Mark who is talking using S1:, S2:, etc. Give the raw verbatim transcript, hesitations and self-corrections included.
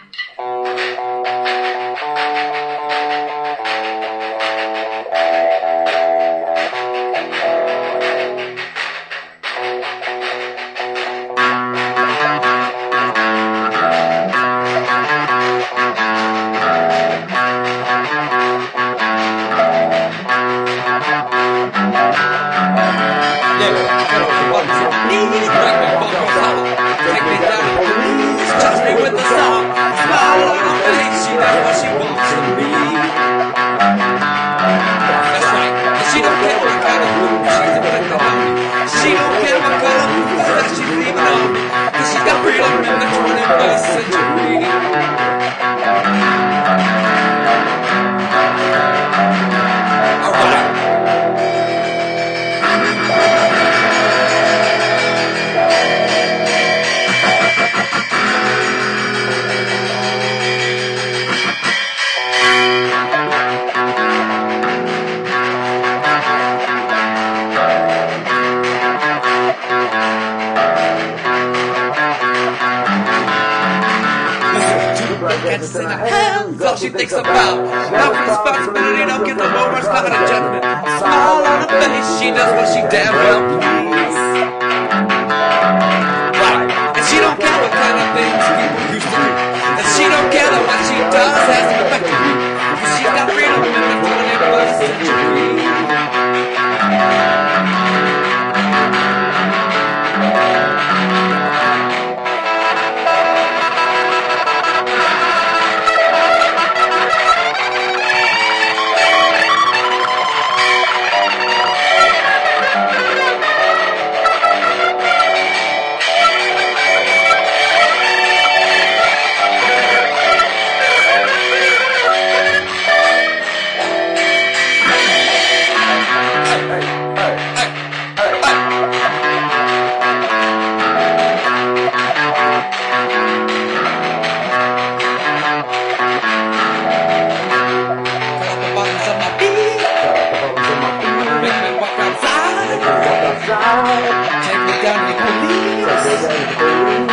S1: Catches in her hands, all she thinks about. Now for responsibility, don't get the more not a judgment. Smile on her face, she does what she damn well please. Right, and she don't care what kind of things people used to do. And she don't care that what she does has an effect on you. Cause she's got freedom in the twenty-first century. Take me down to the police.